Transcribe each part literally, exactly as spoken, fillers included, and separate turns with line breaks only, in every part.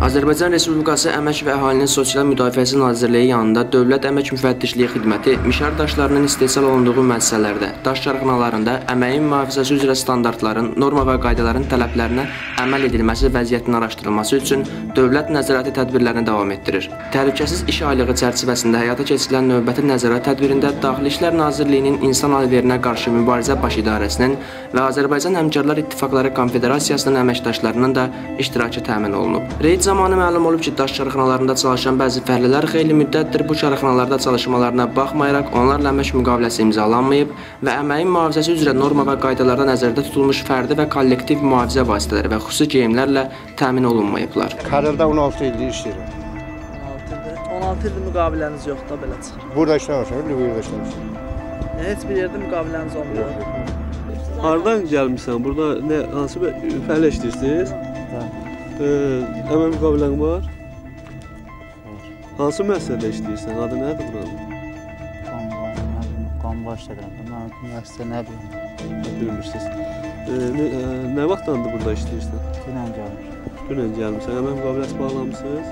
Azərbaycan Respublikası Əmək və Əhalinin Sosial Müdafiəsi Nazirliyi yanında Dövlət Əmək Müfəttişliyi Xidməti mişar daşlarının istehsal olunduğu müəssisələrdə, daş çarxanalarında əməyin mühafizəsi üzrə standartların, norma və qaydaların tələblərinə əməl edilməsi vəziyyətinin araşdırılması üçün dövlət nəzarəti tədbirlərini davam etdirir. Təhlükəsiz iş aylığı çərçivəsində həyata keçirilən növbəti nəzarət tədbirində Daxili İşlər Nazirliyinin İnsan Alverinə qarşı mübarizə baş idarəsinin və Azərbaycan Həmkarlar İttifaqları Konfederasiyasının əməkdaşlarının da iştirakı təmin olunub. Reyd zamanı məlum olub ki, daş çarxanalarında çalışan bəzi fəhlilər xeyli müddətdir bu çarxanalarda çalışmalarına baxmayaraq onlarla əmək müqaviləsi imzalanmayıb və əməyin mühafizəsi üzrə norma və qaydalarda nəzərdə tutulmuş fərdi və kollektiv mühafizə vasitələri və xüsusi geyimlərlə təmin olunmayıblar.
Kararda on altı ildir işləyirəm.
on altı ildir müqaviləniz yoxdur da belə çıxır.
Burada işləmişəm, Lübeyirdə işləmişəm.
Heç bir yerdə müqaviləniz olmuyor.
Hardan gəlmişsən? Burada nə hansı bir fəhlə işləyirsiniz?
Hə.
Əmək müqavilən var? Hansı müəssisədə işləyirsən? Adı nədir buranın?
Qanba işlədirəm. Mən müəssisə nə bilim?
Bilmirsiniz. Nə vaxtdandır burada işləyirsən?
Dünən gəlmişəm.
Dünən gəlmişsən. Əmək müqaviləsi bağlamısınız?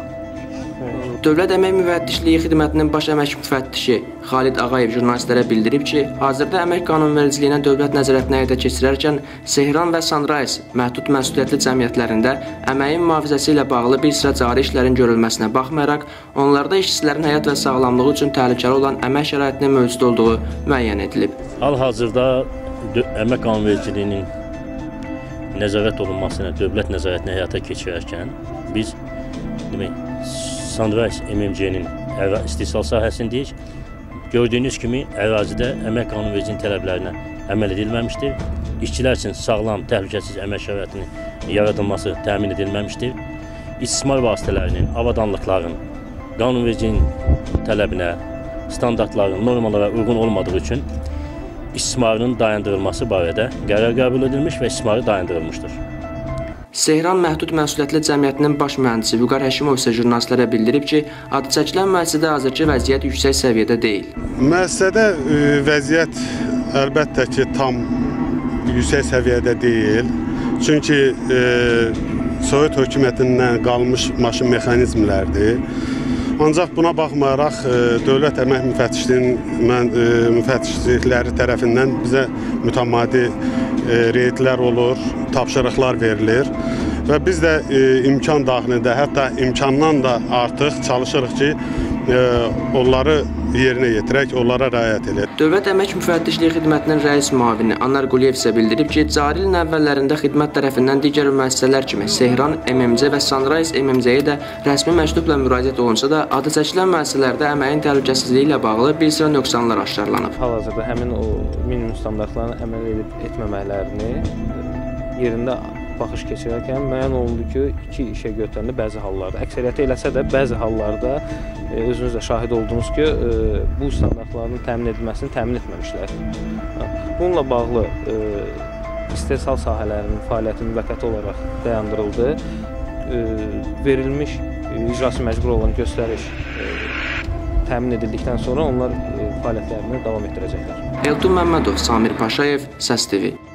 Dövlət Əmək Müfəttişliyi Xidmətinin baş əmək müfəttişi Xalid Ağayev jurnalistlərə bildirib ki, hazırda əmək qanunvericiliyinə dövlət nəzarətini həyata keçirərkən Sehran və Sunrise məhdud məsuliyyətli cəmiyyətlərində əməyin mühafizəsi ilə bağlı bir sıra cari işlərin görülməsinə baxmayaraq, onlarda işçilərin həyat və sağlamlığı üçün təhlükəli olan əmək şəraitinin mövcud olduğu müəyyən edilib.
Hal-hazırda əmək qanunvericiliyinin nəzarət olunmasına, dövlət nəzarətini həyata keçirərkən biz demək, Sunrise M M C-nin istehsal sahəsindəyik. Gördüyünüz kimi ərazidə əmək qanunvericiliyinin tələblərinə əməl edilməmişdir. İşçilər üçün sağlam, təhlükəsiz əmək şəraitinin yaradılması təmin edilməmişdir. İstismar vasitələrinin, avadanlıqların qanunvericiliyinin tələbinə, standartların, normalara uyğun olmadığı üçün istismarının dayandırılması barədə qərar qəbul edilmiş və istismarı dayandırılmışdır.
Sehran Məhdud Məsuliyyətli Cəmiyyətinin baş mühəndisi Vüqar Həşimov isə jurnalistlərə bildirib ki, adı çəkilən müəssisədə hazırki vəziyyət yüksək səviyyədə deyil.
Müəssisədə vəziyyət əlbəttə ki, tam yüksək səviyyədə deyil. Çünki e, Sovet hökumətindən qalmış maşın mexanizmlərdir. Ancaq buna baxmayaraq e, Dövlət Əmək Müfəttişliyinin e, müfəttişlikləri tərəfindən bizə mütəmadi e, reydlər olur, tapşırıqlar verilir və biz də e, imkan daxilində, hətta imkandan da artıq çalışırıq ki, e, onları yerinə yetirək, onlara riayət edək.
Dövlət Əmək Müfəttişliyi Xidmətinin rəis müavini Anar Quliyev isə bildirib ki, cari ilin əvvəllərində xidmət tərəfindən digər müəssisələr kimi Sehran, M M C və Sunrise M M C-yə də rəsmi məktubla müraciət olunsa da, adı çəkilən müəssisələrdə əməyin təhlükəsizliyi ilə bağlı bir sıra nöqsanlar aşkarlanıb.
Hal-hazırda həmin o minimum standartlarına əməl edib etməməklərini yerində baxış keçirərkən müəyyən olundu ki, iki işə götürəndə bəzi hallarda, əksəriyyəti eləsə də bəzi hallarda özünüz də şahid oldunuz ki, bu standartların təmin edilməsini təmin etməmişlər. Bununla bağlı istehsal sahələrinin fəaliyyəti müvəqqəti olaraq dayandırıldı. Verilmiş icrası məcbur olan göstəriş təmin edildikdən sonra onlar fəaliyyətlərini davam etdirəcəklər.
Elton Məmmədov, Samir Paşayev, Səs T V.